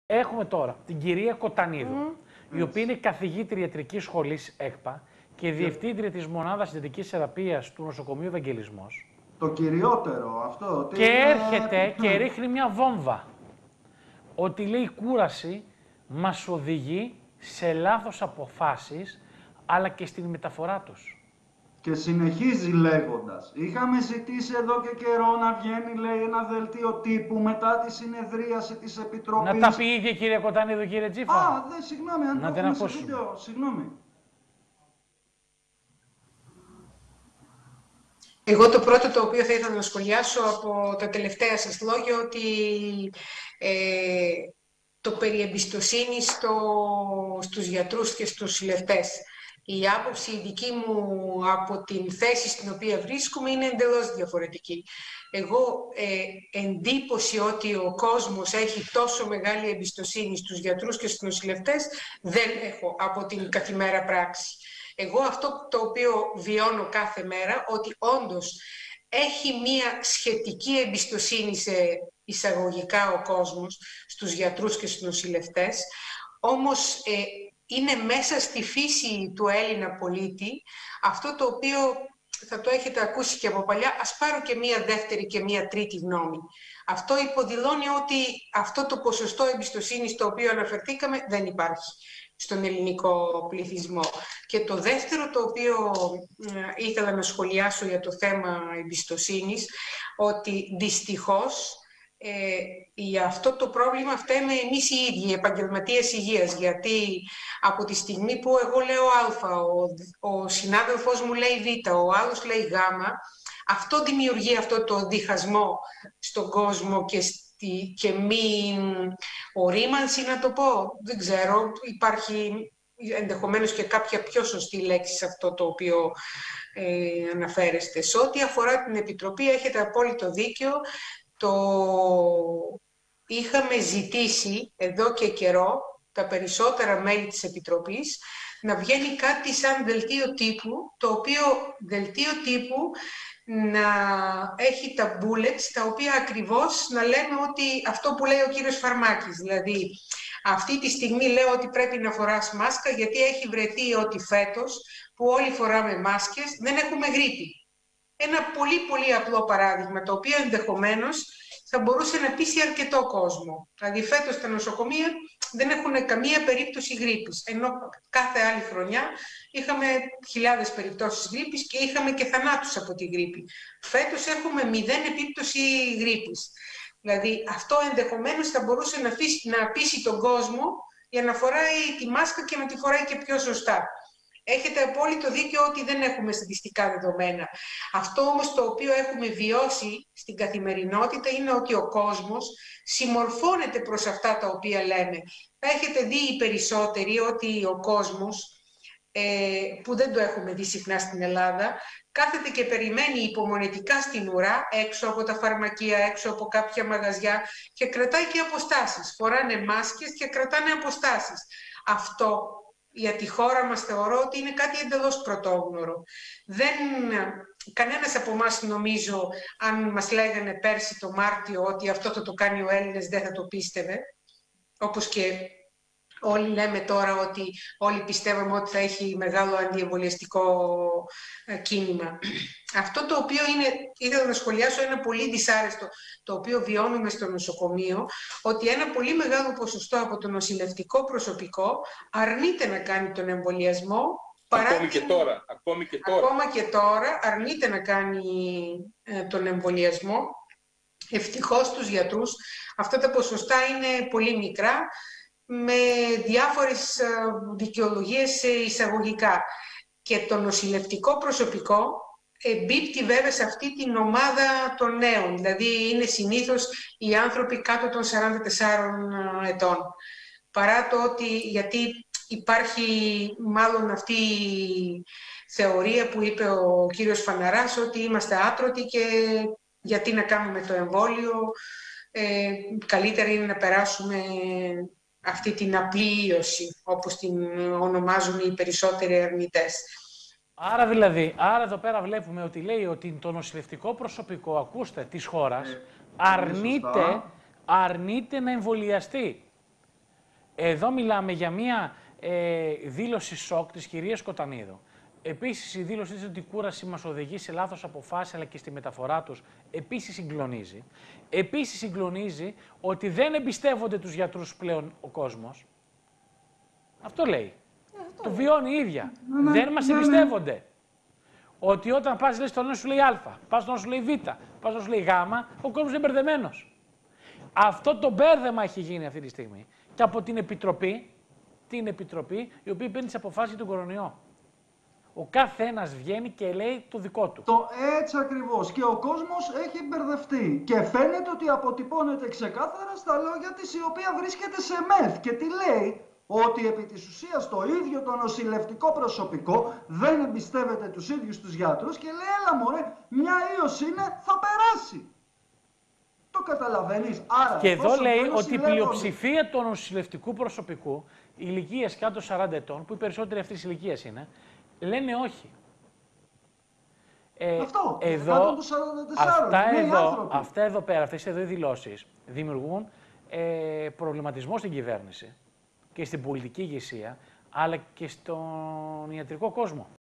Έχουμε τώρα την κυρία Κοτανίδου, η οποία είναι καθηγήτρια ιατρικής σχολής ΕΚΠΑ και διευθύντρια της μονάδας συντατικής θεραπείας του νοσοκομείου Ευαγγελισμός. Το κυριότερο αυτό. Και έρχεται και ρίχνει μια βόμβα. Ότι λέει η κούραση μας οδηγεί σε λάθος αποφάσεις, αλλά και στην μεταφορά τους. Και συνεχίζει λέγοντας, είχαμε ζητήσει εδώ και καιρό να βγαίνει, λέει, ένα δελτίο τύπου μετά τη συνεδρίαση της Επιτροπής. Να τα πει η ίδια κυρία Κοτανίδου, κύριε Τζίφα. Συγγνώμη, αν το έχουμε σε βίντεο, συγγνώμη. Εγώ το πρώτο το οποίο θα ήθελα να σχολιάσω από τα τελευταία σας λόγια, ότι το περί εμπιστοσύνης στους γιατρούς και στους νοσηλευτές. Η άποψη η δική μου από την θέση στην οποία βρίσκομαι είναι εντελώς διαφορετική. Εγώ εντύπωση ότι ο κόσμος έχει τόσο μεγάλη εμπιστοσύνη στους γιατρούς και στους νοσηλευτές δεν έχω από την καθημερινή πράξη. Εγώ αυτό το οποίο βιώνω κάθε μέρα, ότι όντως έχει μία σχετική εμπιστοσύνη σε εισαγωγικά ο κόσμος, στους γιατρούς και στους νοσηλευτές, όμως είναι μέσα στη φύση του Έλληνα πολίτη αυτό το οποίο θα το έχετε ακούσει και από παλιά, ας πάρω και μία δεύτερη και μία τρίτη γνώμη. Αυτό υποδηλώνει ότι αυτό το ποσοστό εμπιστοσύνης στο οποίο αναφερθήκαμε δεν υπάρχει στον ελληνικό πληθυσμό. Και το δεύτερο το οποίο ήθελα να σχολιάσω για το θέμα εμπιστοσύνης, ότι δυστυχώς για αυτό το πρόβλημα φταίμε εμείς οι ίδιοι, οι επαγγελματίες υγείας, γιατί από τη στιγμή που εγώ λέω Α, ο συνάδελφός μου λέει Β, ο άλλος λέει Γ, αυτό δημιουργεί αυτό το διχασμό στον κόσμο και μη ορίμανση, να το πω. Δεν ξέρω, υπάρχει ενδεχομένως και κάποια πιο σωστή λέξη σε αυτό το οποίο αναφέρεστε. Σε ό,τι αφορά την Επιτροπή, έχετε απόλυτο δίκιο. Είχαμε ζητήσει εδώ και καιρό τα περισσότερα μέλη της Επιτροπής να βγαίνει κάτι σαν δελτίο τύπου, το οποίο δελτίο τύπου να έχει τα bullets, τα οποία ακριβώς να λέμε ότι αυτό που λέει ο κύριος Φαρμάκης, δηλαδή αυτή τη στιγμή λέω ότι πρέπει να φοράς μάσκα γιατί έχει βρεθεί ότι φέτος που όλοι φοράμε μάσκες δεν έχουμε γρίπη. Ένα πολύ πολύ απλό παράδειγμα, το οποίο ενδεχομένως θα μπορούσε να πείσει αρκετό κόσμο. Δηλαδή φέτος τα νοσοκομεία δεν έχουν καμία περίπτωση γρίπης, ενώ κάθε άλλη χρονιά είχαμε χιλιάδες περιπτώσεις γρίπης και είχαμε και θανάτους από τη γρίπη. Φέτος έχουμε 0 επίπτωση γρίπης. Δηλαδή αυτό ενδεχομένως θα μπορούσε να πείσει τον κόσμο για να φοράει τη μάσκα και να τη φοράει και πιο σωστά. Έχετε απόλυτο δίκιο ότι δεν έχουμε στατιστικά δεδομένα. Αυτό όμως το οποίο έχουμε βιώσει στην καθημερινότητα είναι ότι ο κόσμος συμμορφώνεται προς αυτά τα οποία λέμε. Θα έχετε δει οι περισσότεροι ότι ο κόσμος, που δεν το έχουμε δει συχνά στην Ελλάδα, κάθεται και περιμένει υπομονετικά στην ουρά, έξω από τα φαρμακεία, έξω από κάποια μαγαζιά και κρατάει και αποστάσεις. Φοράνε μάσκες και κρατάνε αποστάσεις. Αυτό για τη χώρα μας θεωρώ ότι είναι κάτι εντελώς πρωτόγνωρο. Κανένας από εμάς, νομίζω, αν μας λέγανε πέρσι το Μάρτιο ότι αυτό θα το κάνει ο Έλληνας, δεν θα το πίστευε. Όπως και όλοι λέμε τώρα ότι όλοι πιστεύουμε ότι θα έχει μεγάλο αντιεμβολιαστικό κίνημα. Αυτό το οποίο ήθελα να σχολιάσω, ένα πολύ δυσάρεστο, το οποίο βιώνουμε στο νοσοκομείο, ότι ένα πολύ μεγάλο ποσοστό από το νοσηλευτικό προσωπικό αρνείται να κάνει τον εμβολιασμό. Ακόμη και τώρα αρνείται να κάνει τον εμβολιασμό. Ευτυχώς τους γιατρούς αυτά τα ποσοστά είναι πολύ μικρά, με διάφορες δικαιολογίες εισαγωγικά. Και το νοσηλευτικό προσωπικό εμπίπτει βέβαια σε αυτή την ομάδα των νέων, δηλαδή είναι συνήθως οι άνθρωποι κάτω των 44 ετών. Παρά το ότι, γιατί υπάρχει μάλλον αυτή η θεωρία που είπε ο κύριος Φαναράς, ότι είμαστε άτρωτοι και γιατί να κάνουμε το εμβόλιο, καλύτερα είναι να περάσουμε αυτή την απλή ίωση, όπως την ονομάζουν οι περισσότεροι αρνητές. Άρα εδώ πέρα βλέπουμε ότι λέει ότι το νοσηλευτικό προσωπικό, ακούστε, της χώρας αρνείται να εμβολιαστεί. Εδώ μιλάμε για μία δήλωση σοκ της κυρίας Κοτανίδου. Επίσης, η δήλωσή της ότι η κούραση μας οδηγεί σε λάθος αποφάσεις, αλλά και στη μεταφορά τους, επίσης συγκλονίζει. Επίσης συγκλονίζει ότι δεν εμπιστεύονται τους γιατρούς πλέον ο κόσμος. Αυτό λέει. Το βιώνει η ίδια. Δεν μας εμπιστεύονται. Ότι όταν πας λες στον ένα σου λέει Α, πας στον άλλο σου λέει Β, πας στον άλλο σου λέει Γ, ο κόσμος είναι μπερδεμένος. Αυτό το μπέρδεμα έχει γίνει αυτή τη στιγμή. Και από την Επιτροπή, η οποία παίρνει τις αποφάσεις για τον κορονοϊό. Ο κάθε ένας βγαίνει και λέει το δικό του. Το έτσι ακριβώς. Και ο κόσμος έχει μπερδευτεί. Και φαίνεται ότι αποτυπώνεται ξεκάθαρα στα λόγια της, η οποία βρίσκεται σε μεθ. Και τι λέει? Ότι επί της ουσίας το ίδιο το νοσηλευτικό προσωπικό δεν εμπιστεύεται τους ίδιους τους γιατρούς και λέει, έλα μωρέ, μια ίος είναι, θα περάσει. Το καταλαβαίνεις? Άρα, και εδώ λέει ότι η πλειοψηφία του νοσηλευτικού προσωπικού ηλικίας κάτω 40 ετών, που οι περισσότεροι αυτής της ηλικίας είναι, λένε όχι. Αυτό, εδώ, αυτά εδώ πέρα, αυτές εδώ οι δηλώσεις δημιουργούν προβληματισμό στην κυβέρνηση και στην πολιτική ηγεσία, αλλά και στον ιατρικό κόσμο.